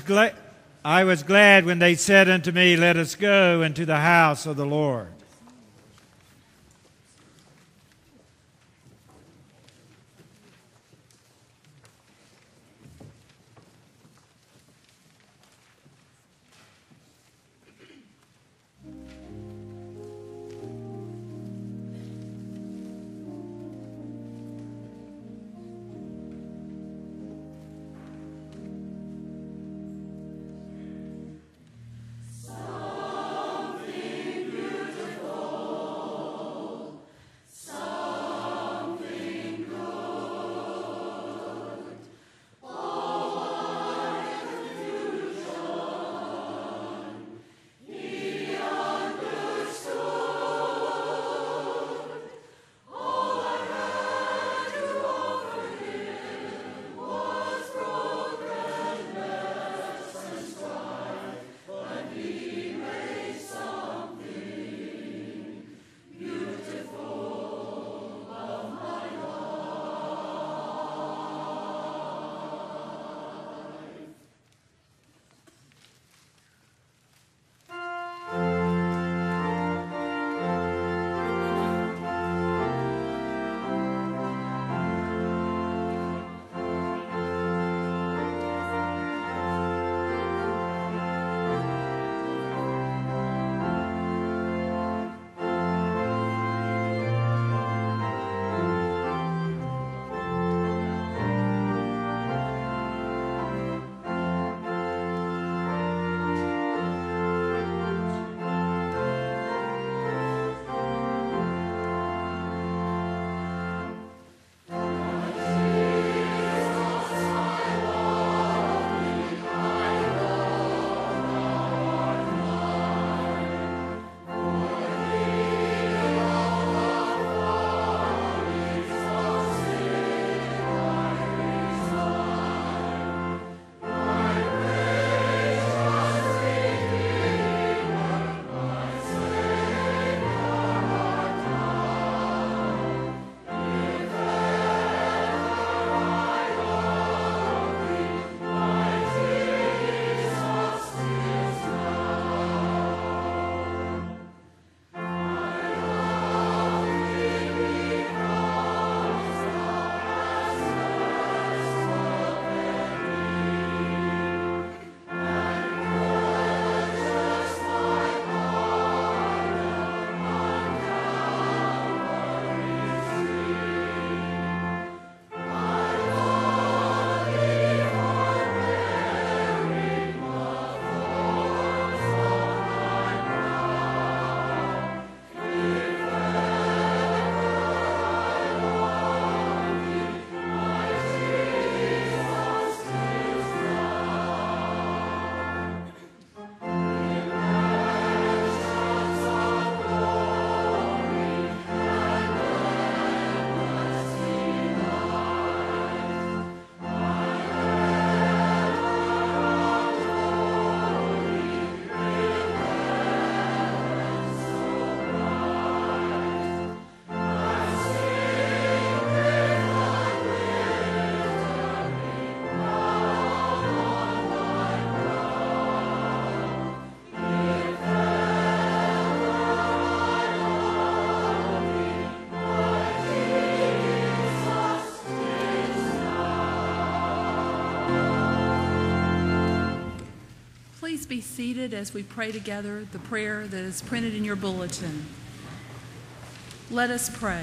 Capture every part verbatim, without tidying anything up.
glad I was glad when they said unto me, Let us go into the house of the Lord. Please be seated as we pray together the prayer that is printed in your bulletin. Let us pray.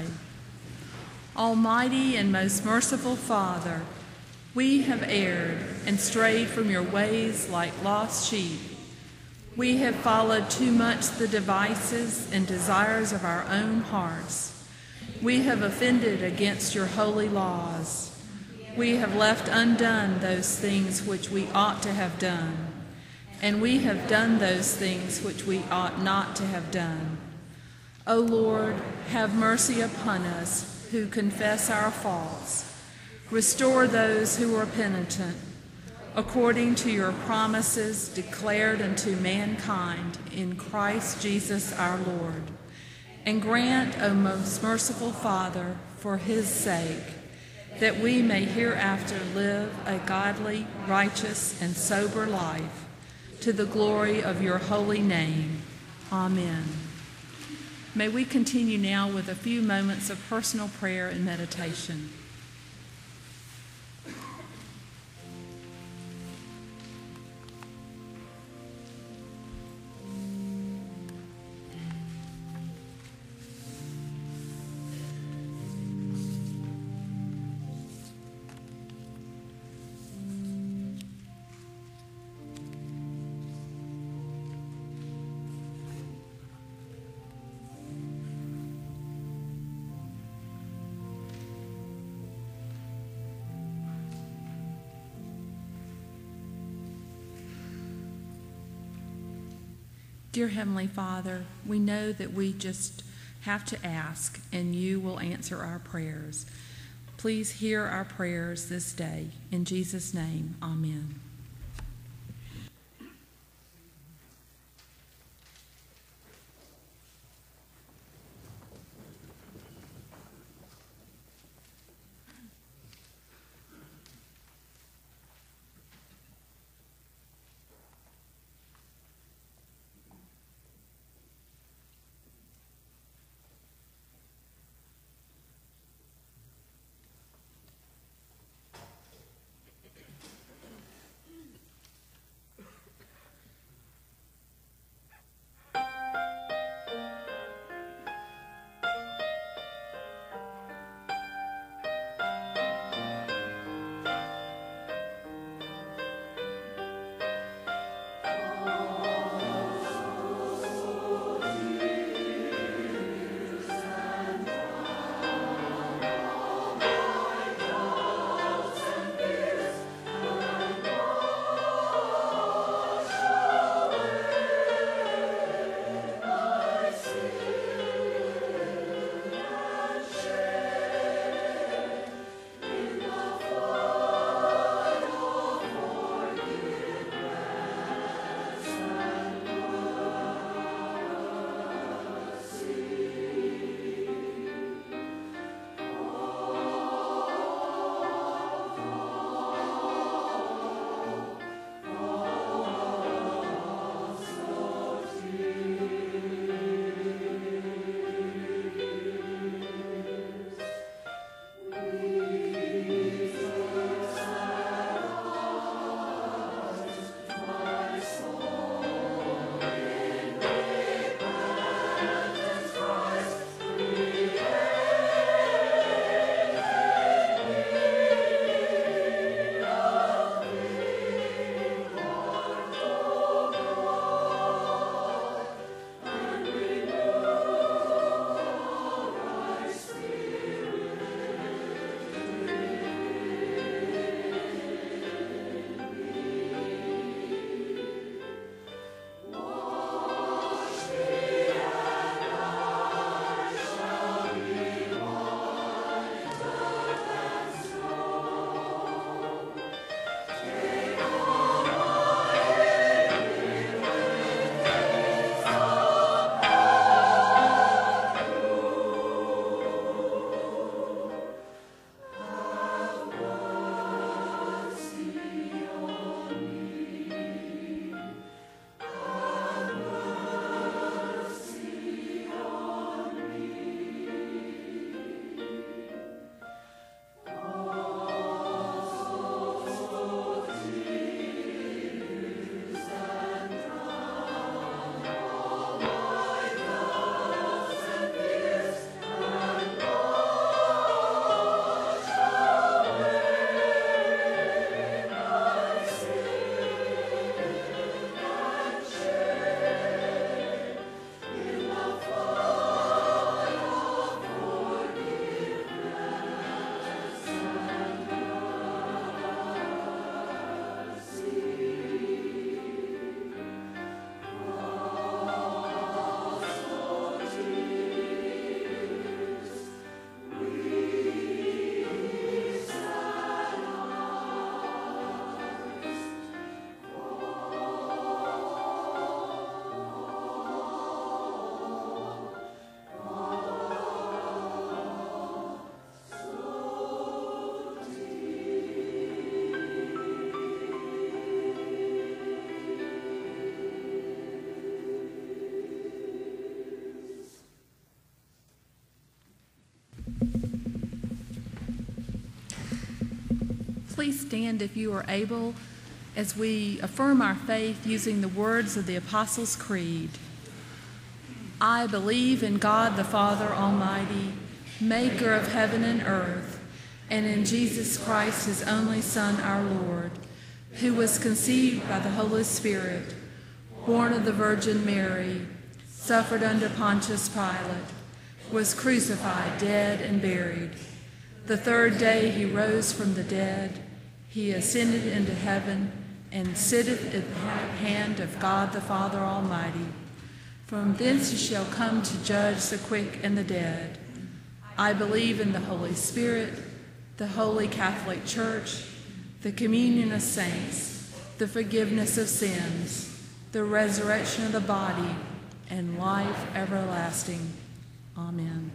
Almighty and most merciful Father, we have erred and strayed from your ways like lost sheep. We have followed too much the devices and desires of our own hearts. We have offended against your holy laws. We have left undone those things which we ought to have done, and we have done those things which we ought not to have done. O Lord, have mercy upon us who confess our faults. Restore those who are penitent, according to your promises declared unto mankind in Christ Jesus our Lord. And grant, O most merciful Father, for his sake, that we may hereafter live a godly, righteous, and sober life, to the glory of your holy name. Amen. May we continue now with a few moments of personal prayer and meditation. Dear Heavenly Father, we know that we just have to ask, and you will answer our prayers. Please hear our prayers this day. In Jesus' name, amen. please stand if you are able as we affirm our faith using the words of the Apostles' Creed. I believe in God the Father Almighty, maker of heaven and earth, and in Jesus Christ, his only Son, our Lord, who was conceived by the Holy Spirit, born of the Virgin Mary, suffered under Pontius Pilate, was crucified, dead, and buried. The third day he rose from the dead. He ascended into heaven and sitteth at the hand of God the Father Almighty. From thence he shall come to judge the quick and the dead. I believe in the Holy Spirit, the Holy Catholic Church, the communion of saints, the forgiveness of sins, the resurrection of the body, and life everlasting. Amen.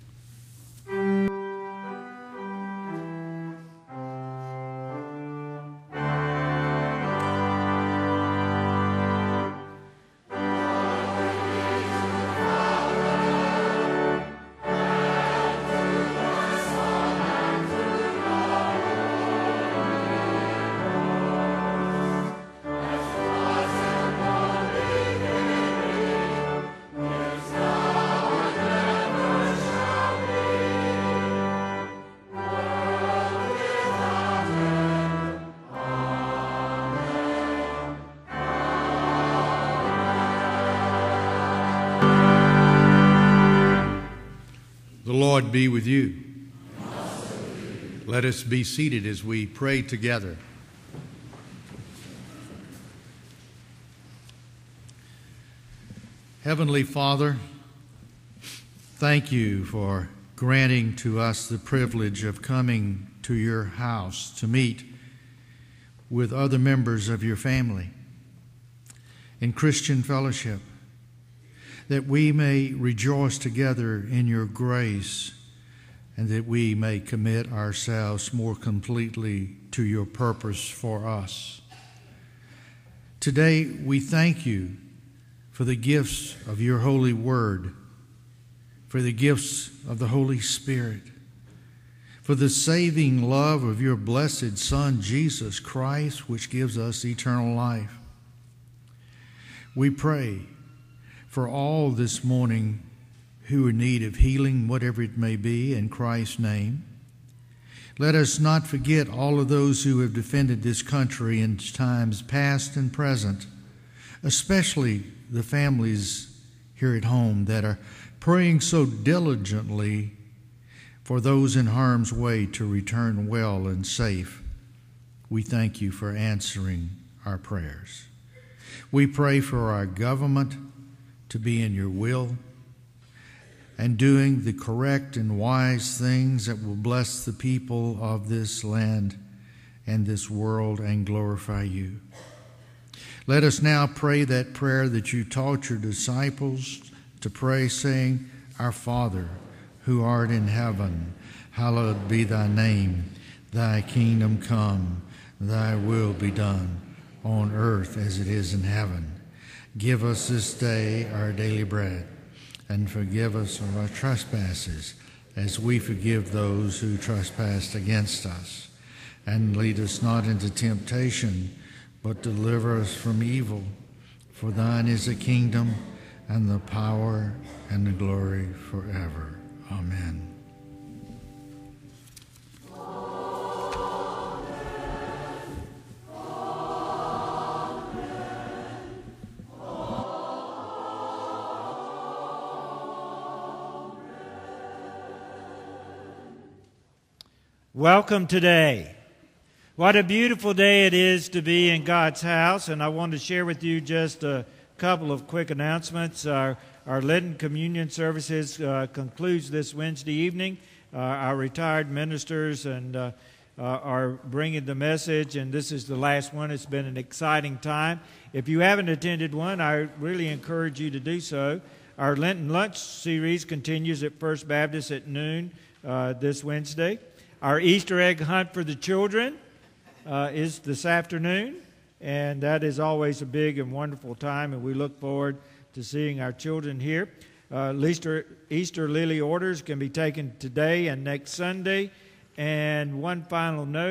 The Lord be with you. Let us be seated as we pray together. Heavenly Father, thank you for granting to us the privilege of coming to your house to meet with other members of your family in Christian fellowship, that we may rejoice together in your grace and that we may commit ourselves more completely to your purpose for us. Today, we thank you for the gifts of your holy word, for the gifts of the Holy Spirit, for the saving love of your blessed Son, Jesus Christ, which gives us eternal life. We pray for all this morning who are in need of healing, whatever it may be, in Christ's name. Let us not forget all of those who have defended this country in times past and present, especially the families here at home that are praying so diligently for those in harm's way to return well and safe. We thank you for answering our prayers. We pray for our government to be in your will and doing the correct and wise things that will bless the people of this land and this world and glorify you. Let us now pray that prayer that you taught your disciples to pray, saying, Our Father, who art in heaven, hallowed be thy name. Thy kingdom come, thy will be done, on earth as it is in heaven. Give us this day our daily bread, and forgive us of our trespasses, as we forgive those who trespass against us. And lead us not into temptation, but deliver us from evil. For thine is the kingdom, and the power, and the glory forever. Amen. Welcome today. What a beautiful day it is to be in God's house, and I want to share with you just a couple of quick announcements. Our, our Lenten Communion services uh, concludes this Wednesday evening. Uh, our retired ministers and uh, uh, are bringing the message, and this is the last one. It's been an exciting time. If you haven't attended one, I really encourage you to do so. Our Lenten Lunch series continues at First Baptist at noon uh, this Wednesday. Our Easter egg hunt for the children uh, is this afternoon, and that is always a big and wonderful time, and we look forward to seeing our children here. Uh, Easter, Easter lily orders can be taken today and next Sunday. And one final note,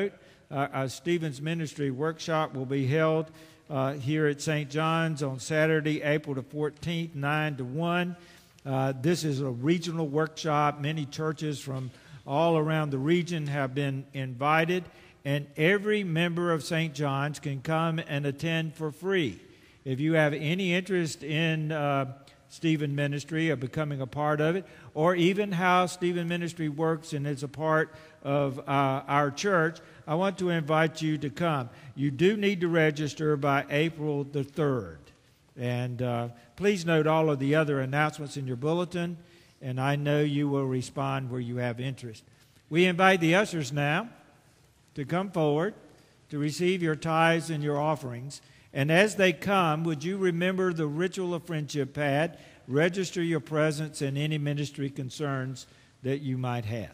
uh, our Stephen's Ministry Workshop will be held uh, here at Saint John's on Saturday, April the fourteenth, nine to one. Uh, this is a regional workshop. Many churches from all around the region have been invited, and every member of Saint John's can come and attend for free. If you have any interest in uh, Stephen Ministry or becoming a part of it, or even how Stephen Ministry works and is a part of uh, our church, I want to invite you to come. You do need to register by April the third. And uh, please note all of the other announcements in your bulletin, and I know you will respond where you have interest. We invite the ushers now to come forward to receive your tithes and your offerings. And as they come, would you remember the ritual of friendship pad, register your presence and any ministry concerns that you might have.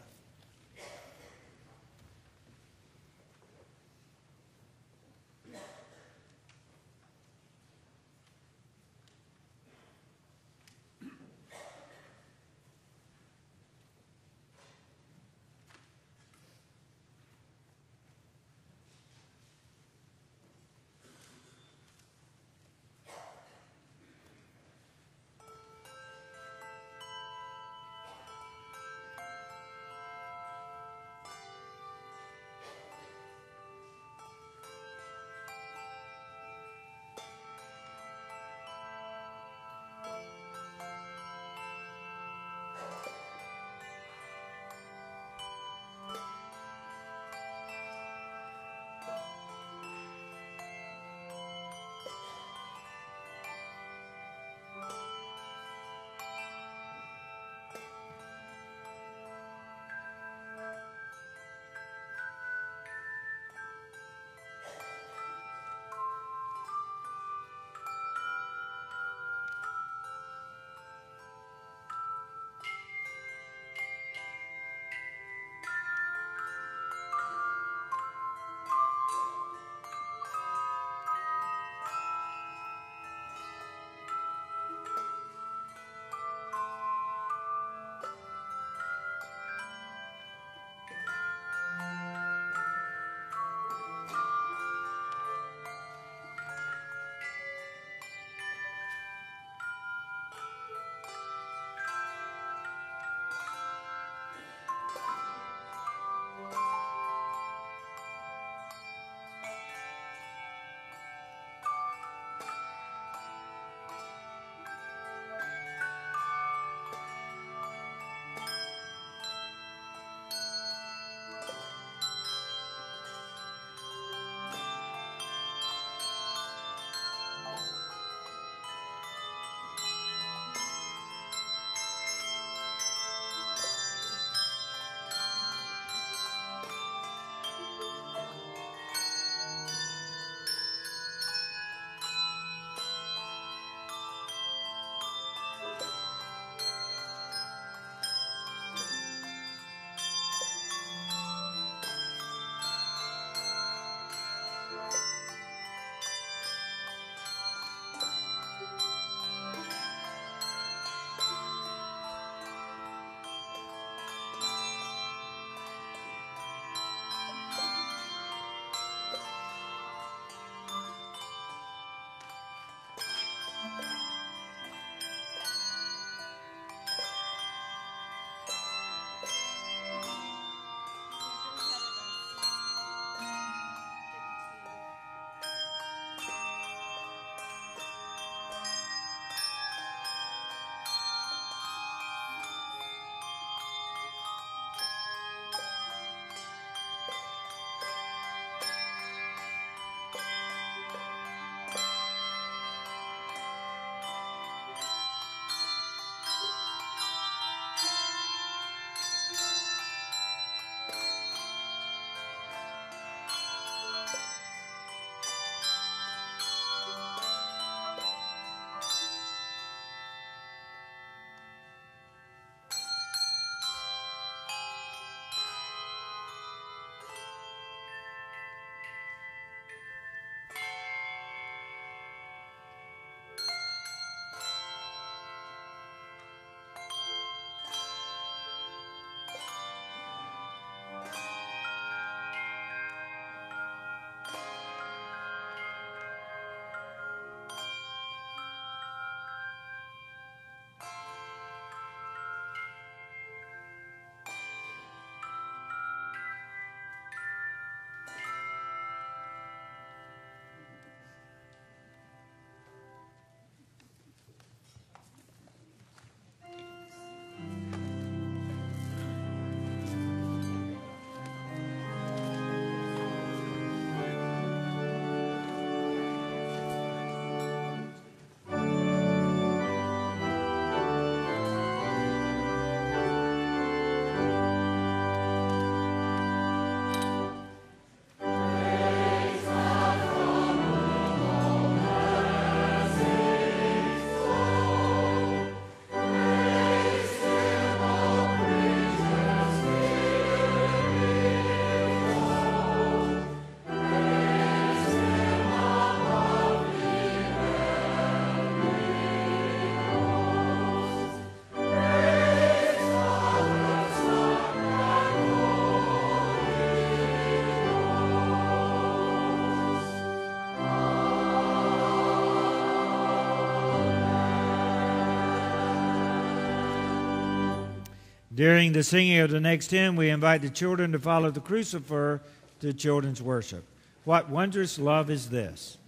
During the singing of the next hymn, we invite the children to follow the crucifer to children's worship. What wondrous love is this?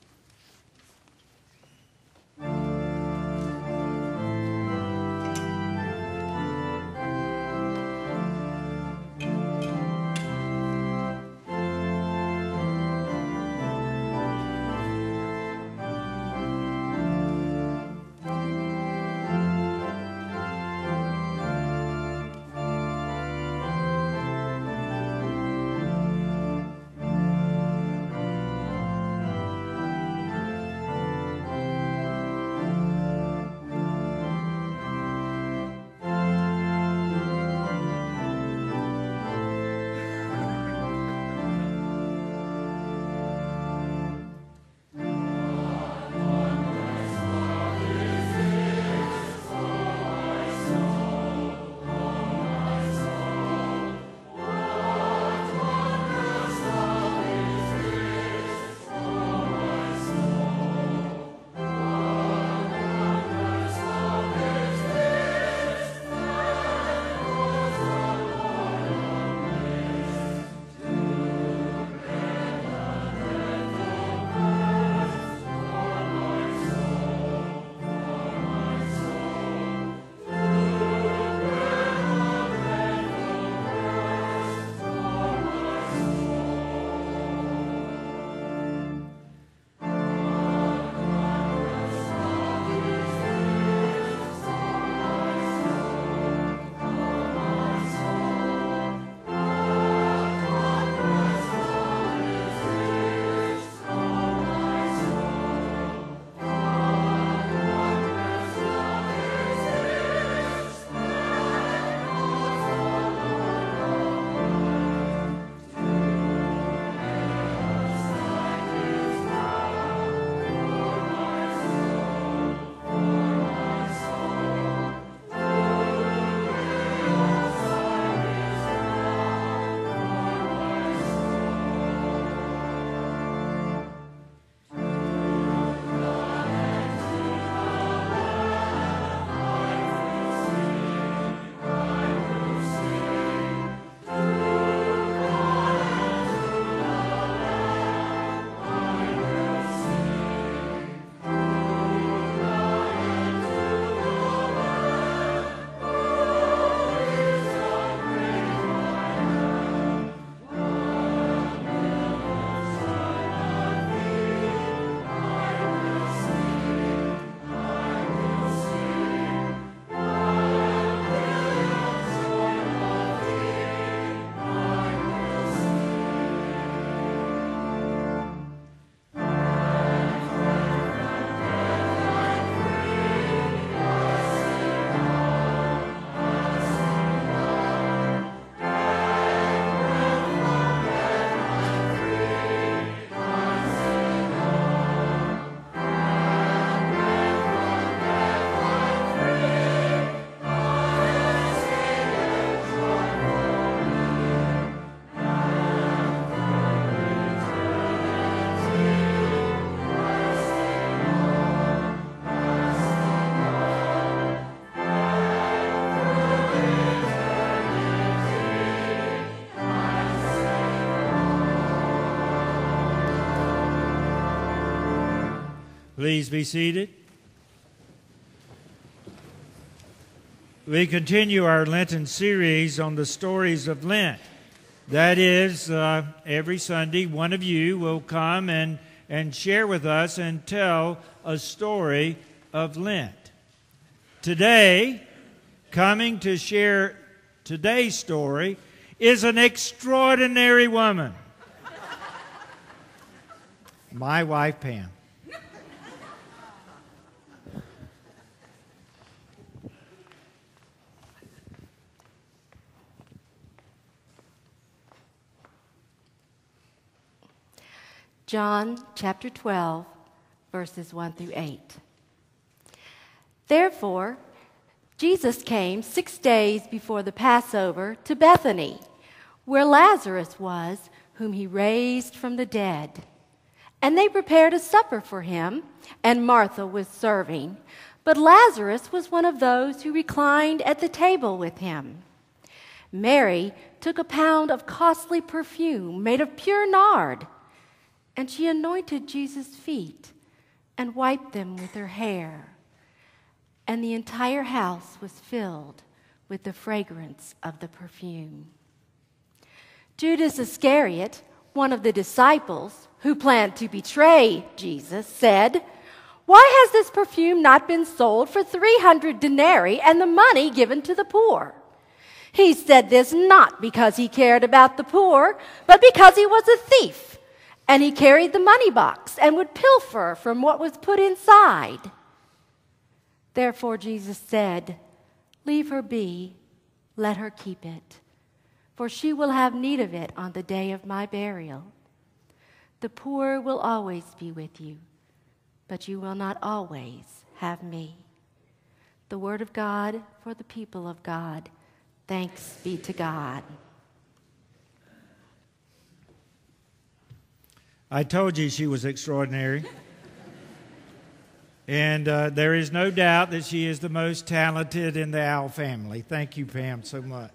Please be seated. We continue our Lenten series on the stories of Lent. That is, uh, every Sunday, one of you will come and, and share with us and tell a story of Lent. Today, coming to share today's story is an extraordinary woman. My wife, Pam. John chapter twelve, verses one through eight. Therefore, Jesus came six days before the Passover to Bethany, where Lazarus was, whom he raised from the dead. And they prepared a supper for him, and Martha was serving, but Lazarus was one of those who reclined at the table with him. Mary took a pound of costly perfume made of pure nard, and she anointed Jesus' feet and wiped them with her hair. And the entire house was filled with the fragrance of the perfume. Judas Iscariot, one of the disciples who planned to betray Jesus, said, "Why has this perfume not been sold for three hundred denarii and the money given to the poor?" He said this not because he cared about the poor, but because he was a thief, and he carried the money box and would pilfer from what was put inside. Therefore Jesus said, "Leave her be, let her keep it, for she will have need of it on the day of my burial. The poor will always be with you, but you will not always have me." The word of God for the people of God. Thanks be to God. I told you she was extraordinary. And uh, there is no doubt that she is the most talented in the Owl family. Thank you, Pam, so much.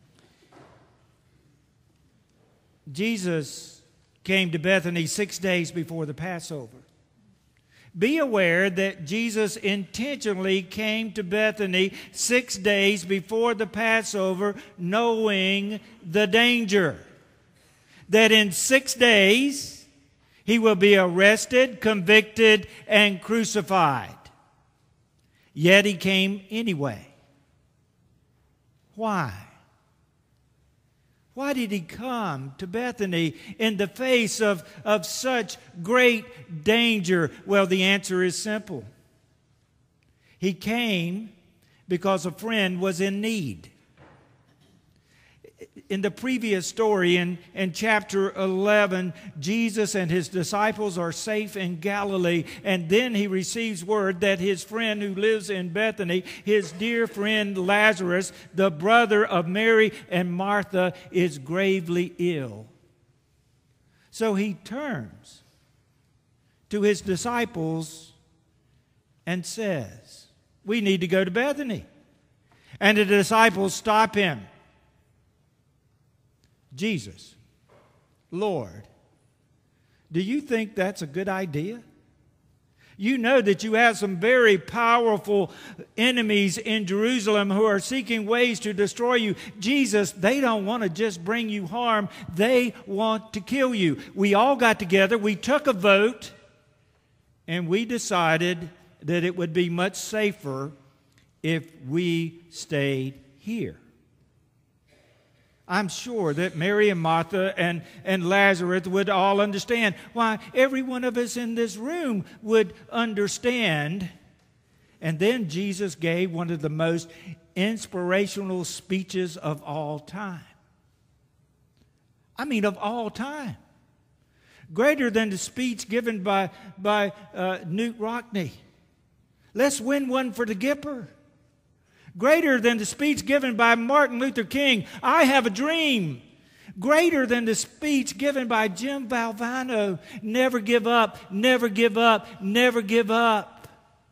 Jesus came to Bethany six days before the Passover. Be aware that Jesus intentionally came to Bethany six days before the Passover, knowing the danger. That in six days, he will be arrested, convicted, and crucified. Yet he came anyway. Why? Why did he come to Bethany in the face of, of such great danger? Well, the answer is simple. He came because a friend was in need. In the previous story, in, in chapter eleven, Jesus and his disciples are safe in Galilee, and then he receives word that his friend who lives in Bethany, his dear friend Lazarus, the brother of Mary and Martha, is gravely ill. So he turns to his disciples and says, "We need to go to Bethany." And the disciples stop him. "Jesus, Lord, do you think that's a good idea? You know that you have some very powerful enemies in Jerusalem who are seeking ways to destroy you. Jesus, they don't want to just bring you harm. They want to kill you." We all got together. We took a vote, and we decided that it would be much safer if we stayed here. I'm sure that Mary and Martha and, and Lazarus would all understand. Why, every one of us in this room would understand. And then Jesus gave one of the most inspirational speeches of all time. I mean, of all time. Greater than the speech given by, by uh, Newt Rockney. "Let's win one for the Gipper." Greater than the speech given by Martin Luther King, "I have a dream." Greater than the speech given by Jim Valvano, "Never give up, never give up, never give up."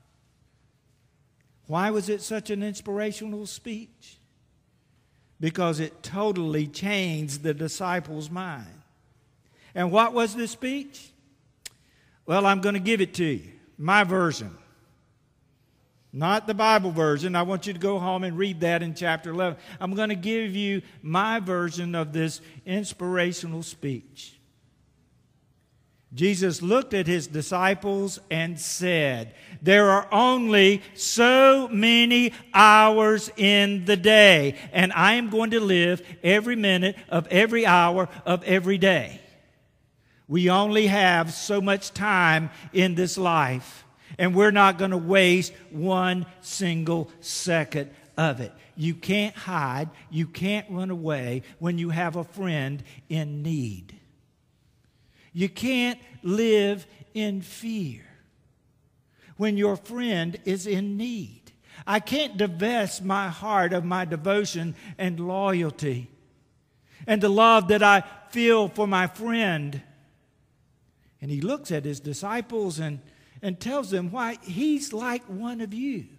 Why was it such an inspirational speech? Because it totally changed the disciples' mind. And what was the speech? Well, I'm going to give it to you. My version. Not the Bible version. I want you to go home and read that in chapter eleven. I'm going to give you my version of this inspirational speech. Jesus looked at his disciples and said, "There are only so many hours in the day, and I am going to live every minute of every hour of every day. We only have so much time in this life. And we're not going to waste one single second of it. You can't hide. You can't run away when you have a friend in need. You can't live in fear when your friend is in need. I can't divest my heart of my devotion and loyalty and the love that I feel for my friend." And he looks at his disciples and and tells them why he's like one of you.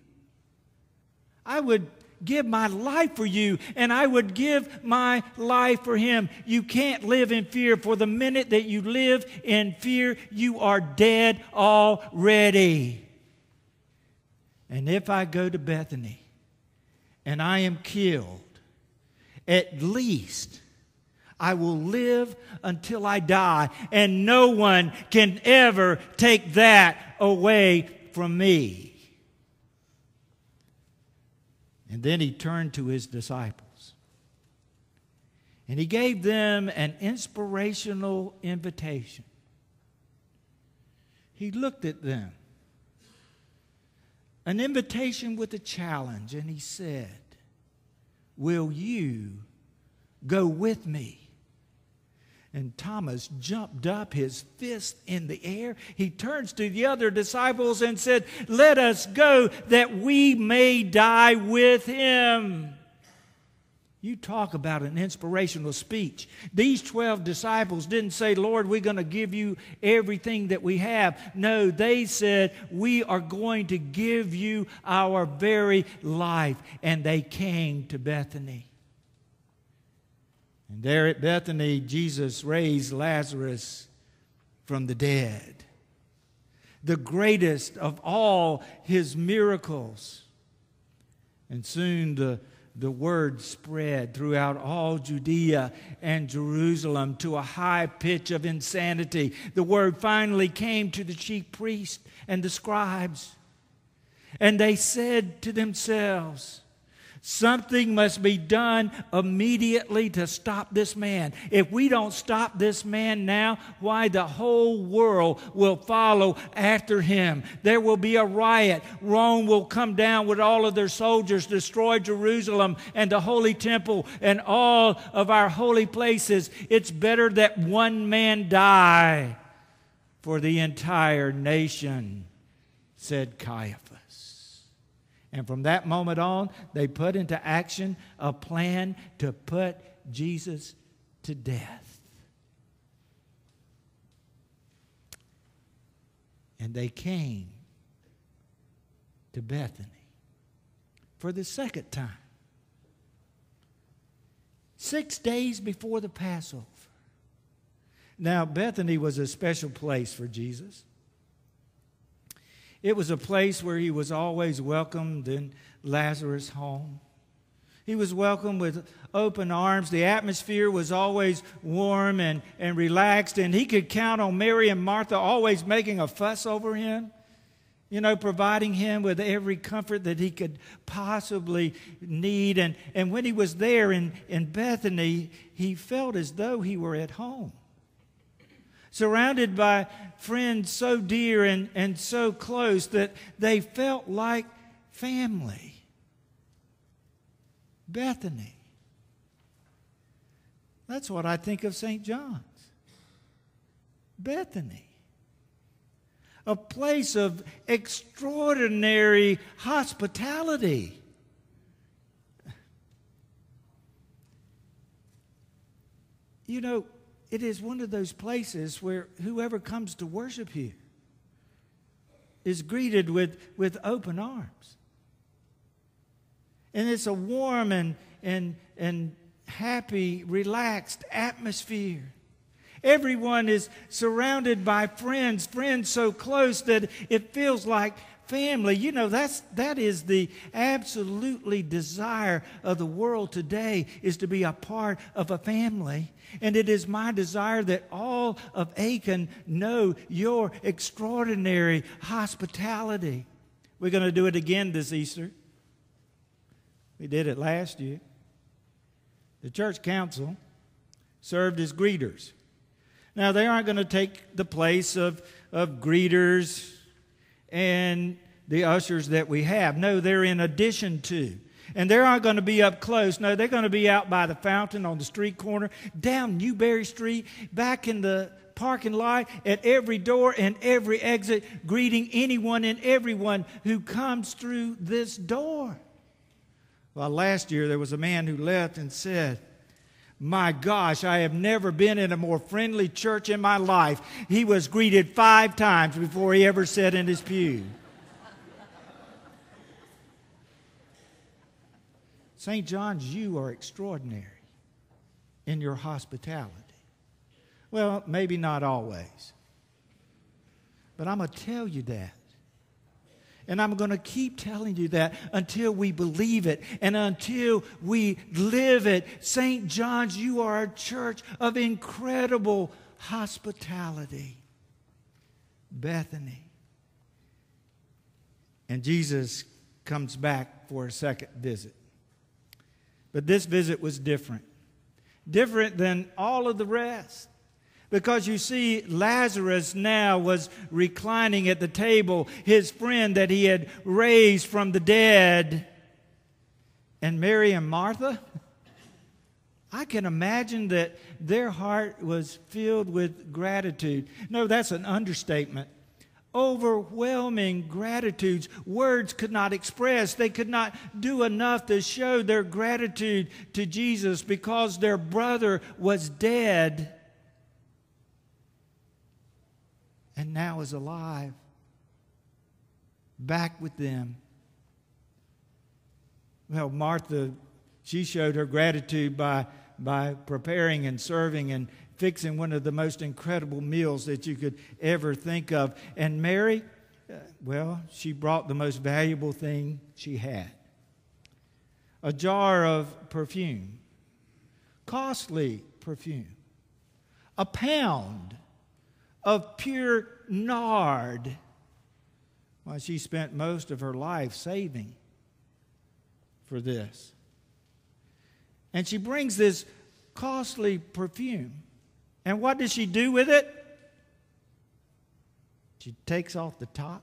I would give my life for you, and I would give my life for him. You can't live in fear. For the minute that you live in fear, you are dead already. And if I go to Bethany and I am killed, at least I will live until I die, and no one can ever take that away from me. And then he turned to his disciples, and he gave them an inspirational invitation. He looked at them, an invitation with a challenge, and he said, "Will you go with me?" And Thomas jumped up, his fist in the air. He turns to the other disciples and said, "Let us go that we may die with him." You talk about an inspirational speech. These twelve disciples didn't say, "Lord, we're going to give you everything that we have." No, they said, "We are going to give you our very life." And they came to Bethany. And there at Bethany, Jesus raised Lazarus from the dead, the greatest of all his miracles. And soon the, the word spread throughout all Judea and Jerusalem to a high pitch of insanity. The word finally came to the chief priests and the scribes, and they said to themselves, "Something must be done immediately to stop this man. If we don't stop this man now, why, the whole world will follow after him. There will be a riot. Rome will come down with all of their soldiers, destroy Jerusalem and the Holy Temple and all of our holy places. It's better that one man die for the entire nation," said Caiaphas. And from that moment on, they put into action a plan to put Jesus to death. And they came to Bethany for the second time, six days before the Passover. Now, Bethany was a special place for Jesus. It was a place where he was always welcomed in Lazarus' home. He was welcomed with open arms. The atmosphere was always warm and, and relaxed, and he could count on Mary and Martha always making a fuss over him, you know, providing him with every comfort that he could possibly need. And, and when he was there in, in Bethany, he felt as though he were at home, surrounded by friends so dear and, and so close that they felt like family. Bethany. That's what I think of Saint John's. Bethany. A place of extraordinary hospitality. You know, it is one of those places where whoever comes to worship here is greeted with, with open arms. And it's a warm and, and, and happy, relaxed atmosphere. Everyone is surrounded by friends, friends so close that it feels like family. You know, that's, that is the absolutely desire of the world today, is to be a part of a family. And it is my desire that all of Aiken know your extraordinary hospitality. We're going to do it again this Easter. We did it last year. The church council served as greeters. Now, they aren't going to take the place of, of greeters and the ushers that we have. No, they're in addition to. And they aren't going to be up close. No, they're going to be out by the fountain on the street corner, down Newberry Street, back in the parking lot, at every door and every exit, greeting anyone and everyone who comes through this door. Well, last year there was a man who left and said, "My gosh, I have never been in a more friendly church in my life." He was greeted five times before he ever sat in his pew. Saint John's, you are extraordinary in your hospitality. Well, maybe not always. But I'm going to tell you that. And I'm going to keep telling you that until we believe it and until we live it. Saint John's, you are a church of incredible hospitality. Bethany. And Jesus comes back for a second visit. But this visit was different. Different than all of the rest. Because you see, Lazarus now was reclining at the table, his friend that he had raised from the dead. And Mary and Martha, I can imagine that their heart was filled with gratitude. No, that's an understatement. Overwhelming gratitudes. Words could not express. They could not do enough to show their gratitude to Jesus because their brother was dead and now is alive, back with them. Well, Martha, she showed her gratitude by, by preparing and serving and fixing one of the most incredible meals that you could ever think of. And Mary, uh, well, she brought the most valuable thing she had. A jar of perfume, costly perfume, a pound of pure nard. Well, she spent most of her life saving for this. And she brings this costly perfume. And what does she do with it? She takes off the top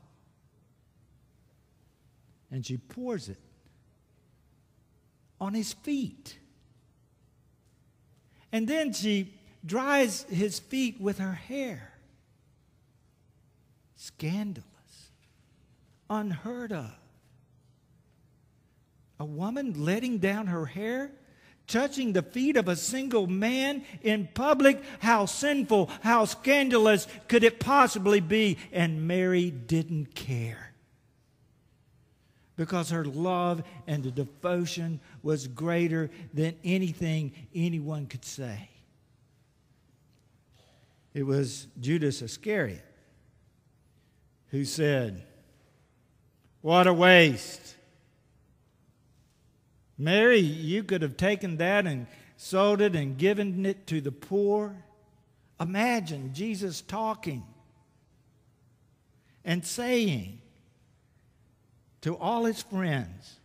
and she pours it on his feet. And then she dries his feet with her hair. Scandalous. Unheard of. A woman letting down her hair, touching the feet of a single man in public. How sinful, how scandalous could it possibly be? And Mary didn't care. Because her love and the devotion was greater than anything anyone could say. It was Judas Iscariot who said, "What a waste. Mary, you could have taken that and sold it and given it to the poor." Imagine Jesus talking and saying to all his friends,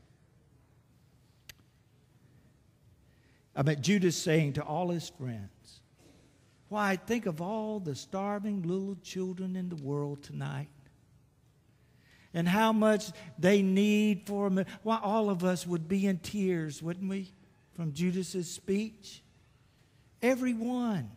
I mean, Judas saying to all his friends, "Why, think of all the starving little children in the world tonight. And how much they need for them." Why, all of us would be in tears, wouldn't we, from Judas's speech? Everyone.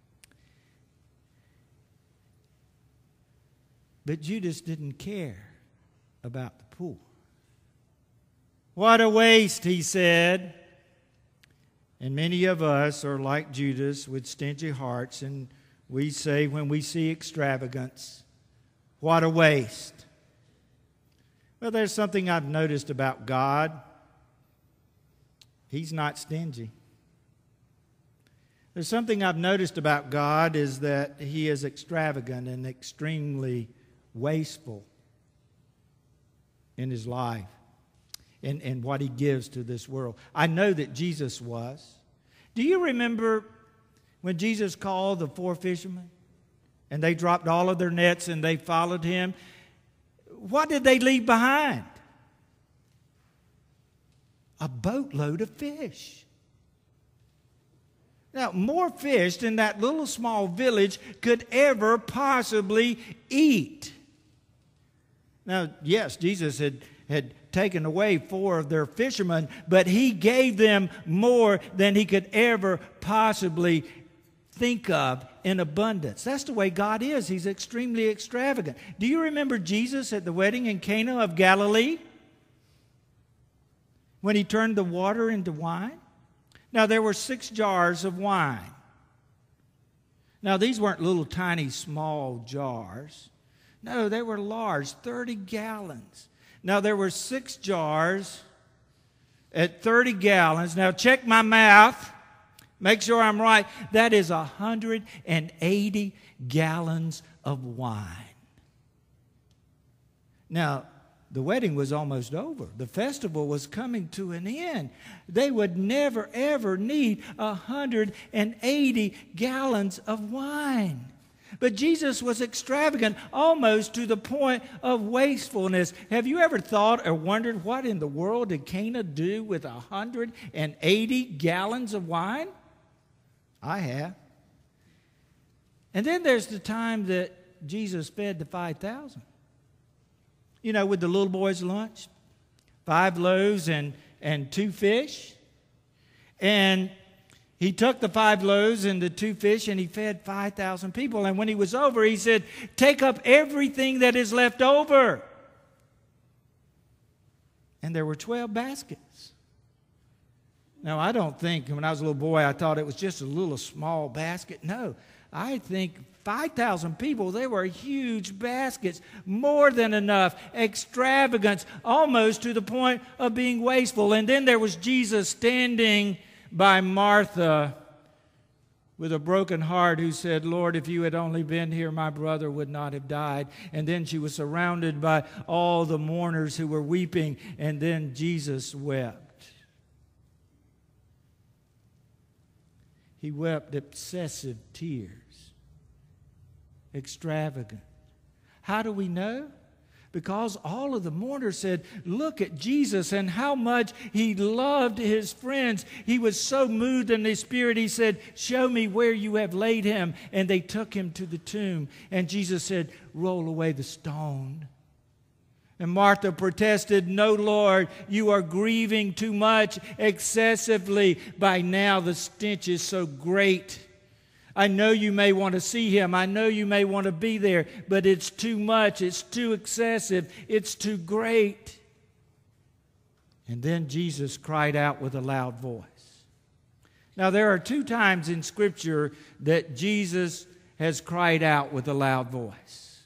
But Judas didn't care about the poor. "What a waste," he said. And many of us are like Judas with stingy hearts, and we say when we see extravagance, "What a waste." Well, there's something I've noticed about God. He's not stingy. There's something I've noticed about God is that he is extravagant and extremely wasteful in his life and, and what he gives to this world. I know that Jesus was. Do you remember when Jesus called the four fishermen and they dropped all of their nets and they followed him? What did they leave behind? A boatload of fish. Now, more fish than that little small village could ever possibly eat. Now, yes, Jesus had, had taken away four of their fishermen, but he gave them more than he could ever possibly think of in abundance. That's the way God is. He's extremely extravagant. Do you remember Jesus at the wedding in Cana of Galilee? When he turned the water into wine? Now, there were six jars of wine. Now, these weren't little tiny small jars. No, they were large, thirty gallons. Now, there were six jars at thirty gallons. Now check my math. Make sure I'm right. That is one hundred eighty gallons of wine. Now, the wedding was almost over. The festival was coming to an end. They would never, ever need one hundred eighty gallons of wine. But Jesus was extravagant, almost to the point of wastefulness. Have you ever thought or wondered what in the world did Cana do with one hundred eighty gallons of wine? I have. And then there's the time that Jesus fed the five thousand. You know, with the little boy's lunch, five loaves and, and two fish. And he took the five loaves and the two fish and he fed five thousand people. And when he was over, he said, take up everything that is left over. And there were twelve baskets. Now, I don't think when I was a little boy, I thought it was just a little small basket. No, I think five thousand people, they were huge baskets, more than enough, extravagance, almost to the point of being wasteful. And then there was Jesus standing by Martha with a broken heart who said, Lord, if you had only been here, my brother would not have died. And then she was surrounded by all the mourners who were weeping, and then Jesus wept. He wept excessive tears. Extravagant. How do we know? Because all of the mourners said, look at Jesus and how much he loved his friends. He was so moved in his spirit, he said, show me where you have laid him. And they took him to the tomb. And Jesus said, roll away the stone. And Martha protested, no, Lord, you are grieving too much, excessively. By now the stench is so great. I know you may want to see him. I know you may want to be there, but it's too much. It's too excessive. It's too great. And then Jesus cried out with a loud voice. Now, there are two times in Scripture that Jesus has cried out with a loud voice.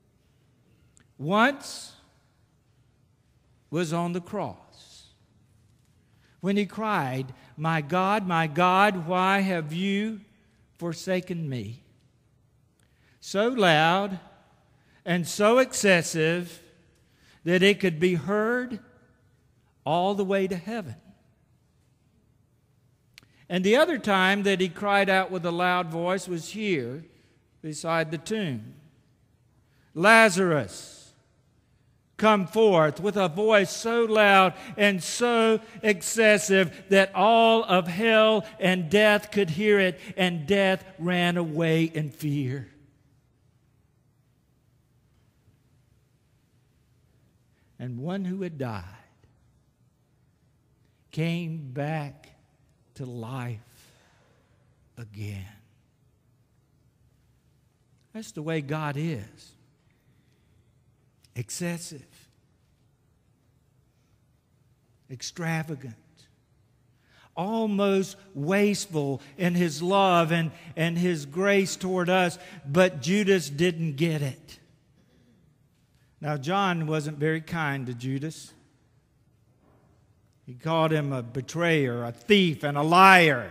Once was on the cross, when he cried, my God, my God, why have you forsaken me? So loud and so excessive that it could be heard all the way to heaven. And the other time that he cried out with a loud voice was here beside the tomb. Lazarus, come forth, with a voice so loud and so excessive that all of hell and death could hear it, and death ran away in fear. And one who had died came back to life again. That's the way God is. Excessive, extravagant, almost wasteful in his love and, and his grace toward us, but Judas didn't get it. Now, John wasn't very kind to Judas. He called him a betrayer, a thief, and a liar.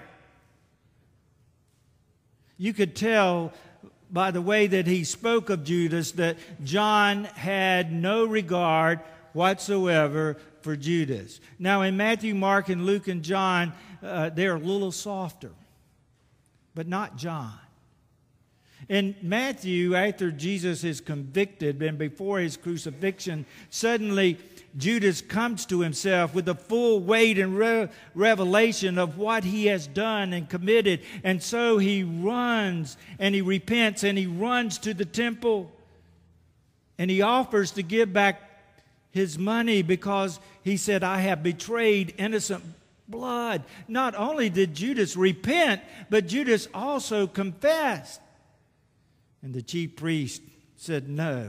You could tell by the way that he spoke of Judas that John had no regard whatsoever for Judas. Now in Matthew, Mark, and Luke, and John, uh, they're a little softer, but not John. In Matthew, after Jesus is convicted and before his crucifixion, suddenly Judas comes to himself with the full weight and re- revelation of what he has done and committed. And so he runs and he repents and he runs to the temple. And he offers to give back his money because he said, I have betrayed innocent blood. Not only did Judas repent, but Judas also confessed. And the chief priest said, no.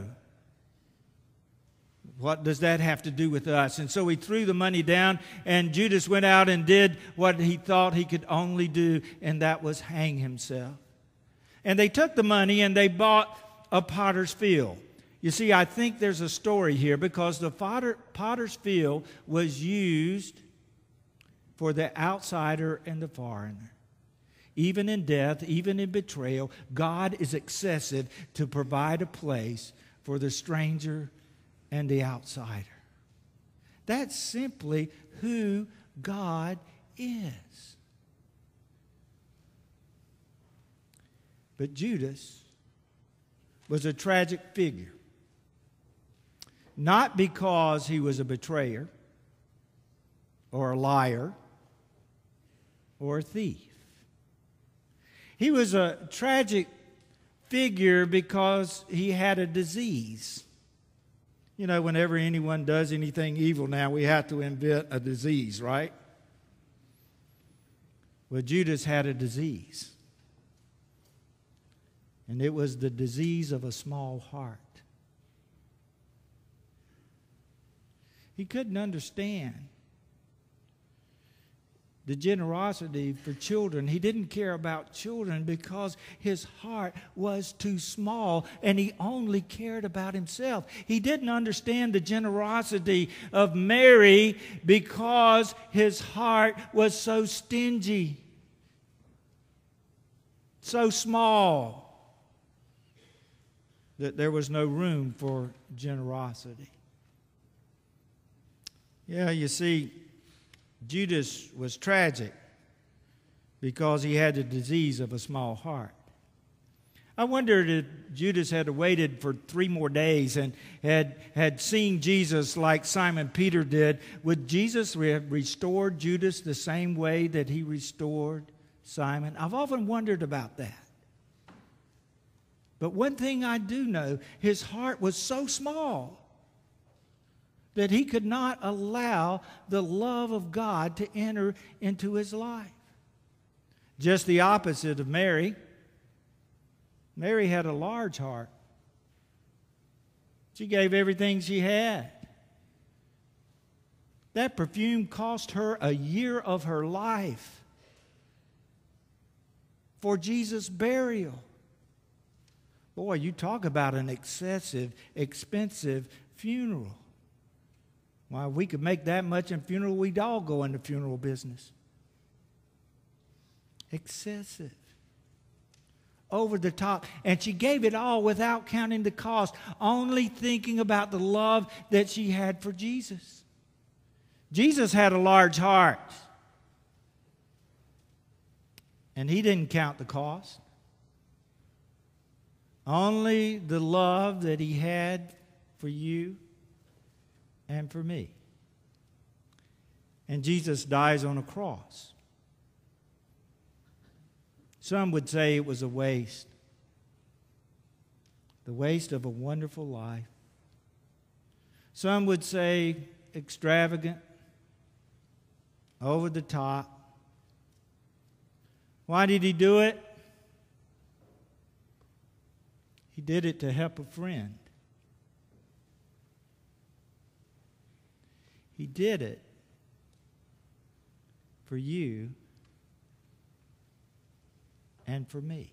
What does that have to do with us? And so he threw the money down, and Judas went out and did what he thought he could only do, and that was hang himself. And they took the money and they bought a potter's field. You see, I think there's a story here because the potter, potter's field was used for the outsider and the foreigner. Even in death, even in betrayal, God is excessive to provide a place for the stranger and the outsider. That's simply who God is. But Judas was a tragic figure. Not because he was a betrayer or a liar or a thief. He was a tragic figure because he had a disease. You know, whenever anyone does anything evil now, we have to invent a disease, right? Well, Judas had a disease. And it was the disease of a small heart. He couldn't understand the generosity for children. He didn't care about children because his heart was too small and he only cared about himself. He didn't understand the generosity of Mary because his heart was so stingy, so small, that there was no room for generosity. Yeah, you see, Judas was tragic because he had the disease of a small heart. I wondered if Judas had waited for three more days and had, had seen Jesus like Simon Peter did, would Jesus have restored Judas the same way that he restored Simon? I've often wondered about that. But one thing I do know, his heart was so small that he could not allow the love of God to enter into his life. Just the opposite of Mary. Mary had a large heart. She gave everything she had. That perfume cost her a year of her life for Jesus' burial. Boy, you talk about an excessive, expensive funeral. Why, we could make that much in funeral, we'd all go into funeral business. Excessive. Over the top. And she gave it all without counting the cost, only thinking about the love that she had for Jesus. Jesus had a large heart. And he didn't count the cost. Only the love that he had for you and for me. And Jesus dies on a cross. Some would say it was a waste. The waste of a wonderful life. Some would say extravagant, over the top. Why did he do it? He did it to help a friend. He did it for you and for me.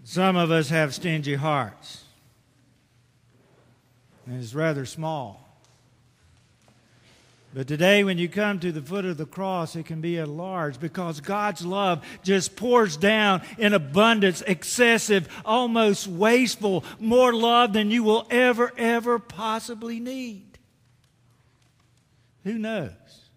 Some of us have stingy hearts, and it's rather small. But today, when you come to the foot of the cross, it can be enlarged because God's love just pours down in abundance, excessive, almost wasteful, more love than you will ever, ever possibly need. Who knows?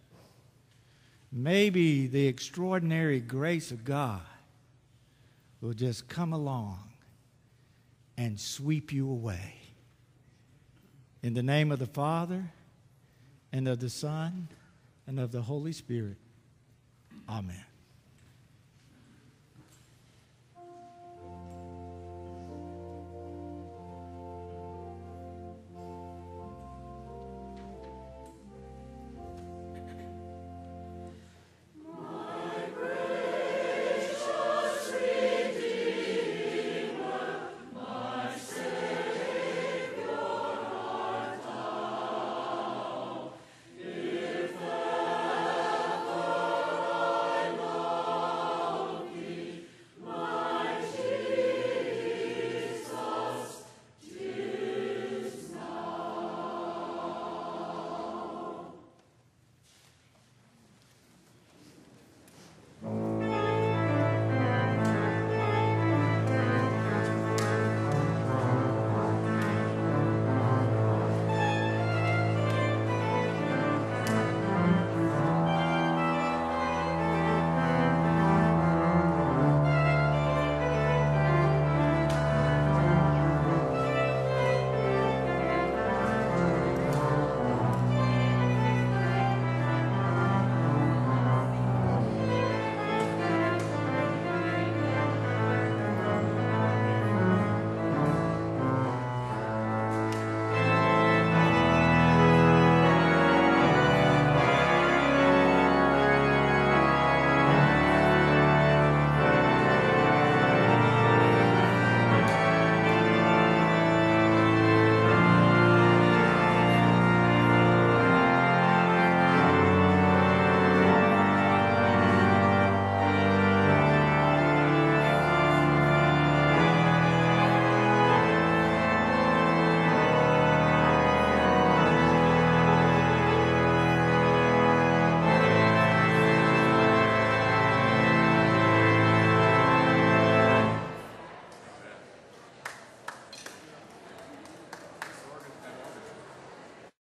Maybe the extraordinary grace of God will just come along and sweep you away. In the name of the Father, and of the Son, and of the Holy Spirit. Amen.